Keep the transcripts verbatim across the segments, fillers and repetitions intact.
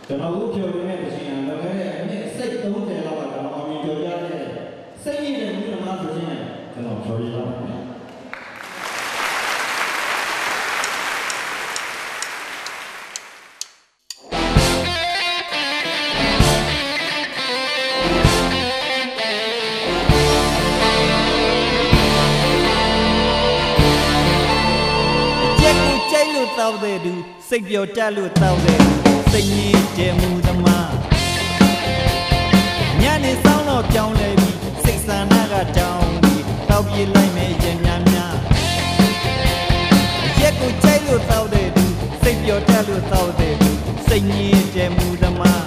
ကျွန်တော်တို့ပြောနေတဲ့တခြင်းကလည်းလည်းအနည်းစိတ်သုံးတယ်လောက်ကကျွန်တော်အမြင်ပြောရတဲ့စိတ်ရည်တဲ့မိသမားဆိုခြင်းကျွန်တော်ပြောရပါမယ်တောက်တဲ့သူစိတ်ပြောတတ်လို့တောက်တဲ့စိတ်ကြီးကျဲမှုသမားညနေဆောင်တော့ပြောင်းလဲပြီးစိတ်ဆန္ဒကတောင်းပြီးတောက်ပြေးလိုက်မယ်ရင်များများရက်ကိုကြိုက်လို့တောက်တဲ့သူစိတ်ပြောတတ်လို့တောက်တဲ့သူစိတ်ကြီးကျဲမှုသမား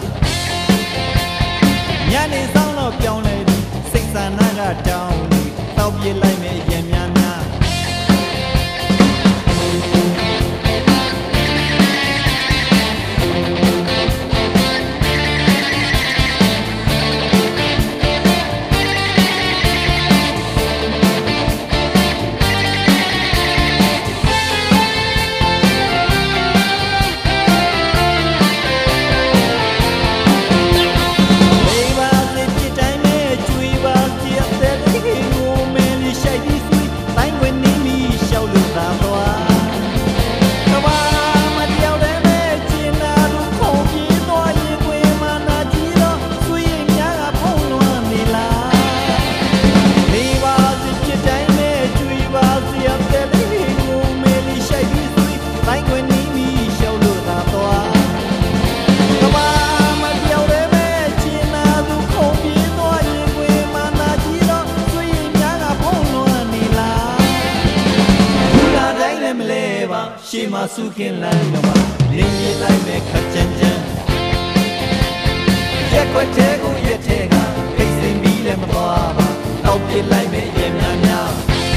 ညနေဆောင်တော့ပြောင်းလဲပြီးစိတ်ဆန္ဒကတောင်းပြီးတောက်ပြေးလိုက်မယ်ရင်များများရှေ့မှာစုခင်းလမ်းတော့လင်းကြီးလိုက်မဲ့ခက်ကြမ်းကြမ်းရက်ွက်တဲ့ကိုရက်တဲ့ကခိတ်စိမ်ပြီးလည်းမသွားပါတောက်ပြလိုက်မဲ့ရေများများ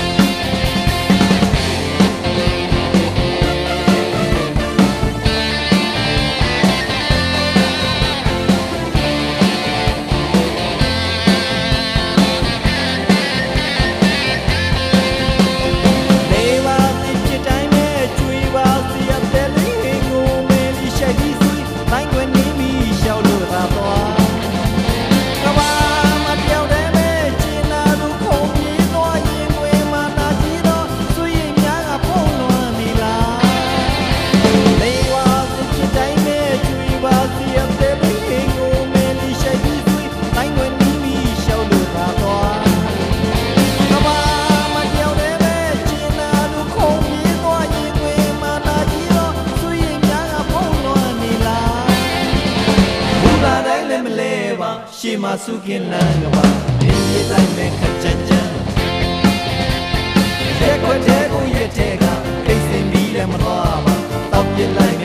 ရှေ့မှာစုခင်းလမ်းကပါလင်းကြီးလိုက်မဲ့ခက်ကြမ်းကြမ်းရက်ွက်တဲ့ကိုရက်တဲ့ကခိတ်စိမ်ပြီးလည်းမသွားပါတောက်ပြလိုက်